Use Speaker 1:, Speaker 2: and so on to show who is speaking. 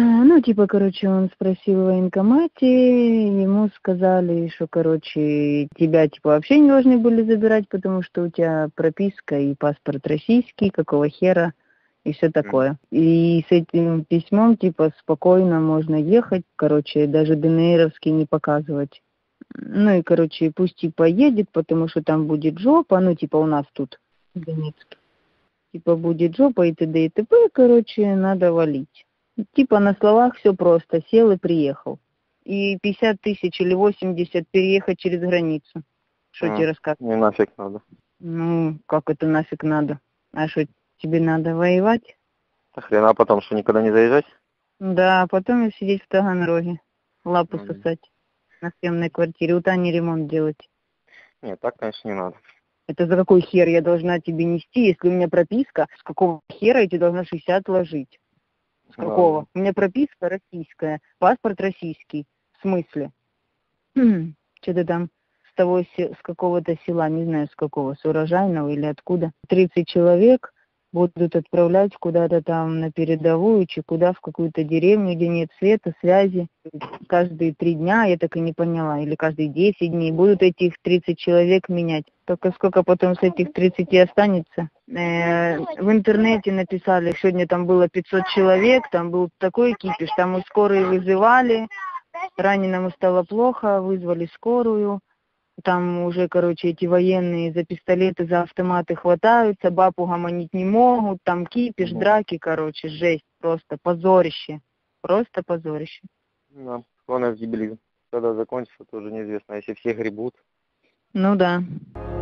Speaker 1: Ну, типа, короче, он спросил в военкомате, ему сказали, что, короче, тебя, типа, вообще не должны были забирать, потому что у тебя прописка и паспорт российский, какого хера, и все такое. И с этим письмом, типа, спокойно можно ехать, короче, даже ДНРовский не показывать. Ну, и, короче, пусть, типа, едет, потому что там будет жопа, ну, типа, у нас тут, в Донецке. Типа, будет жопа и т.д. и т.п., короче, надо валить. Типа на словах все просто, сел и приехал. И 50 тысяч или 80 переехать через границу. Что тебе рассказывать?
Speaker 2: Не нафиг надо.
Speaker 1: Ну, как это нафиг надо? А что, тебе надо воевать?
Speaker 2: А хрена, а потом что, никуда не заезжать?
Speaker 1: Да, а потом сидеть в Таганроге, лапу сосать на съемной квартире, у Тани ремонт делать.
Speaker 2: Нет, так, конечно, не надо.
Speaker 1: Это за какой хер я должна тебе нести, если у меня прописка, с какого хера я тебе должна 60 ложить? С какого?
Speaker 2: Да.
Speaker 1: У меня прописка российская, паспорт российский. В смысле? Что-то там с какого-то села, не знаю с какого, с урожайного или откуда. 30 человек будут отправлять куда-то там на передовую, куда в какую-то деревню, где нет света, связи. Каждые 3 дня, я так и не поняла, или каждые 10 дней будут этих 30 человек менять. Только сколько потом с этих 30 останется? В интернете написали, сегодня там было 500 человек, там был такой кипиш, там и скорые вызывали, раненому стало плохо, вызвали скорую. Там уже, короче, эти военные за пистолеты, за автоматы хватаются, баб угомонить не могут, там кипиш, драки, короче, жесть, просто позорище, просто позорище.
Speaker 2: Да, главное в гибели. Когда закончится, тоже неизвестно. Если все гребут.
Speaker 1: Ну да.